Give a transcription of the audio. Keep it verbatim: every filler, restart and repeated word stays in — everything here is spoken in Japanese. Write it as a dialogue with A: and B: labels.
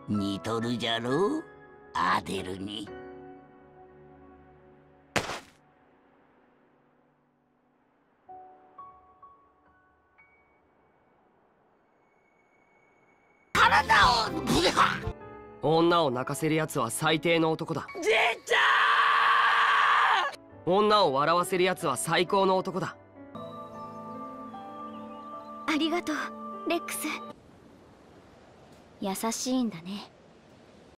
A: 似とるじゃろアデルに。体をブレか。
B: 女を泣かせるやつは最低の男だ。
A: じいちゃ
B: ん。女を笑わせるやつは最高の男だ。
C: ありがとうレックス。優しいんだね。